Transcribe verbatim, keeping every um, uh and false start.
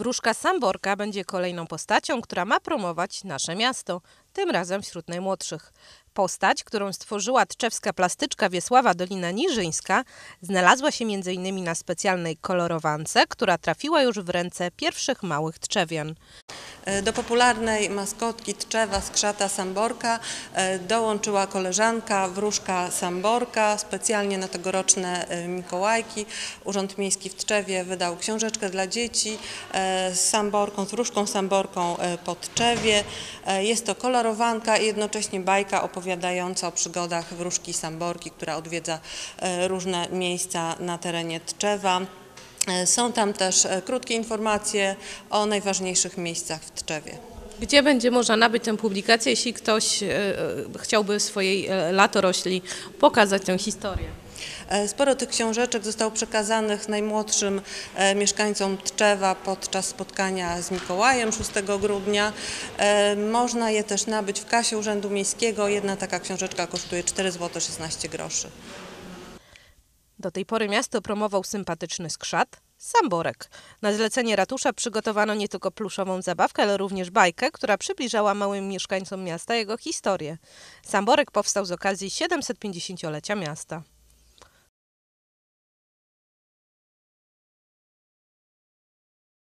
Wróżka Samborka będzie kolejną postacią, która ma promować nasze miasto, tym razem wśród najmłodszych. Postać, którą stworzyła tczewska plastyczka Wiesława Dolina-Niżyńska, znalazła się między innymi na specjalnej kolorowance, która trafiła już w ręce pierwszych małych tczewian. Do popularnej maskotki Tczewa, skrzata Samborka dołączyła koleżanka, wróżka Samborka. Specjalnie na tegoroczne Mikołajki Urząd Miejski w Tczewie wydał książeczkę dla dzieci z Samborką, z wróżką Samborką po Tczewie. Jest to kolorowanka i jednocześnie bajka opowiadająca o przygodach wróżki Samborki, która odwiedza różne miejsca na terenie Tczewa. Są tam też krótkie informacje o najważniejszych miejscach w Tczewie. Gdzie będzie można nabyć tę publikację, jeśli ktoś chciałby swojej latorośli pokazać tę historię? Sporo tych książeczek zostało przekazanych najmłodszym mieszkańcom Tczewa podczas spotkania z Mikołajem szóstego grudnia. Można je też nabyć w kasie Urzędu Miejskiego. Jedna taka książeczka kosztuje cztery złote szesnaście groszy. Do tej pory miasto promował sympatyczny skrzat, Samborek. Na zlecenie ratusza przygotowano nie tylko pluszową zabawkę, ale również bajkę, która przybliżała małym mieszkańcom miasta jego historię. Samborek powstał z okazji siedemsetpięćdziesięciolecia miasta.